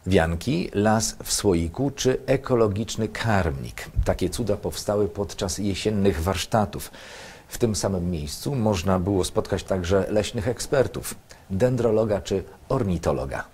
Wianki, las w słoiku czy ekologiczny karmnik. Takie cuda powstały podczas jesiennych warsztatów. W tym samym miejscu można było spotkać także leśnych ekspertów, dendrologa czy ornitologa.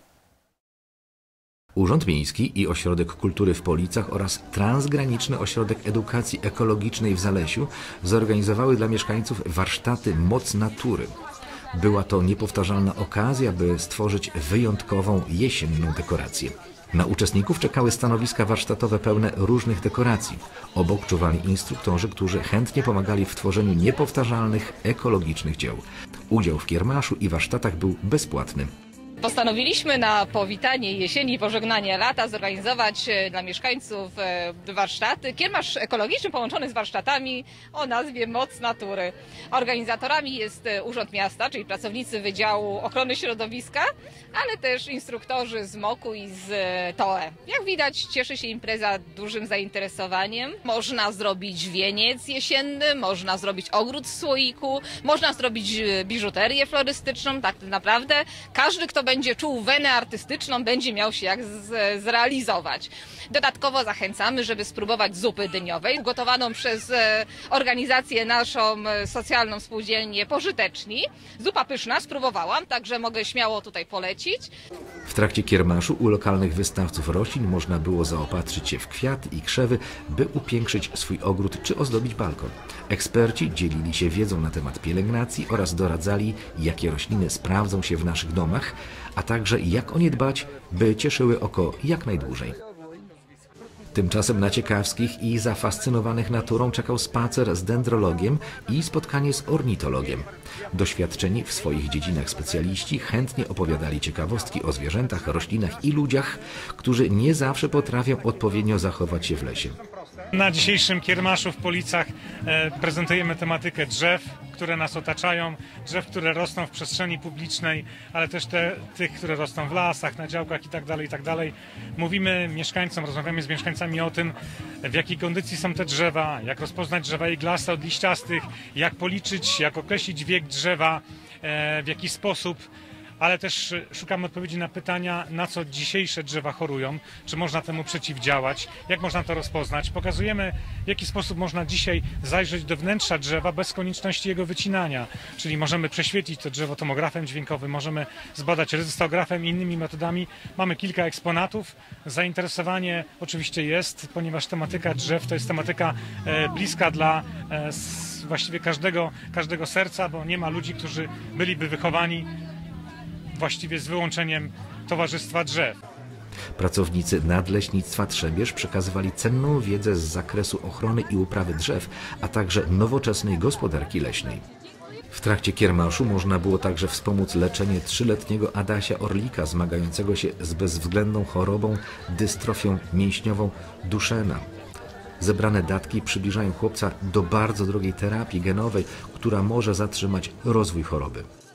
Urząd Miejski i Ośrodek Kultury w Policach oraz Transgraniczny Ośrodek Edukacji Ekologicznej w Zalesiu zorganizowały dla mieszkańców warsztaty Moc Natury. Była to niepowtarzalna okazja, by stworzyć wyjątkową jesienną dekorację. Na uczestników czekały stanowiska warsztatowe pełne różnych dekoracji. Obok czuwali instruktorzy, którzy chętnie pomagali w tworzeniu niepowtarzalnych, ekologicznych dzieł. Udział w kiermaszu i warsztatach był bezpłatny. Postanowiliśmy na powitanie jesieni i pożegnanie lata zorganizować dla mieszkańców warsztaty. Kiermasz ekologiczny połączony z warsztatami o nazwie Moc Natury. Organizatorami jest Urząd Miasta, czyli pracownicy Wydziału Ochrony Środowiska, ale też instruktorzy z MOK-u i z TOE. Jak widać, cieszy się impreza dużym zainteresowaniem. Można zrobić wieniec jesienny, można zrobić ogród w słoiku, można zrobić biżuterię florystyczną. Tak naprawdę każdy, kto będzie czuł wenę artystyczną, będzie miał się jak zrealizować. Dodatkowo zachęcamy, żeby spróbować zupy dyniowej, gotowaną przez organizację naszą socjalną spółdzielnię Pożyteczni. Zupa pyszna, spróbowałam, także mogę śmiało tutaj polecić. W trakcie kiermaszu u lokalnych wystawców roślin można było zaopatrzyć się w kwiaty i krzewy, by upiększyć swój ogród czy ozdobić balkon. Eksperci dzielili się wiedzą na temat pielęgnacji oraz doradzali, jakie rośliny sprawdzą się w naszych domach, a także jak o nie dbać, by cieszyły oko jak najdłużej. Tymczasem na ciekawskich i zafascynowanych naturą czekał spacer z dendrologiem i spotkanie z ornitologiem. Doświadczeni w swoich dziedzinach specjaliści chętnie opowiadali ciekawostki o zwierzętach, roślinach i ludziach, którzy nie zawsze potrafią odpowiednio zachować się w lesie. Na dzisiejszym kiermaszu w Policach prezentujemy tematykę drzew, które nas otaczają, drzew, które rosną w przestrzeni publicznej, ale też tych, które rosną w lasach, na działkach itd. Mówimy mieszkańcom, rozmawiamy z mieszkańcami o tym, w jakiej kondycji są te drzewa, jak rozpoznać drzewa iglaste od liściastych, jak policzyć, jak określić wiek drzewa, w jaki sposób. Ale też szukamy odpowiedzi na pytania, na co dzisiejsze drzewa chorują, czy można temu przeciwdziałać, jak można to rozpoznać. Pokazujemy, w jaki sposób można dzisiaj zajrzeć do wnętrza drzewa bez konieczności jego wycinania. Czyli możemy prześwietlić to drzewo tomografem dźwiękowym, możemy zbadać rezystografem i innymi metodami. Mamy kilka eksponatów. Zainteresowanie oczywiście jest, ponieważ tematyka drzew to jest tematyka bliska dla właściwie każdego serca, bo nie ma ludzi, którzy byliby wychowani właściwie z wyłączeniem Towarzystwa Drzew. Pracownicy Nadleśnictwa Trzebież przekazywali cenną wiedzę z zakresu ochrony i uprawy drzew, a także nowoczesnej gospodarki leśnej. W trakcie kiermaszu można było także wspomóc leczenie 3-letniego Adasia Orlika zmagającego się z bezwzględną chorobą dystrofią mięśniową Duchenne. Zebrane datki przybliżają chłopca do bardzo drogiej terapii genowej, która może zatrzymać rozwój choroby.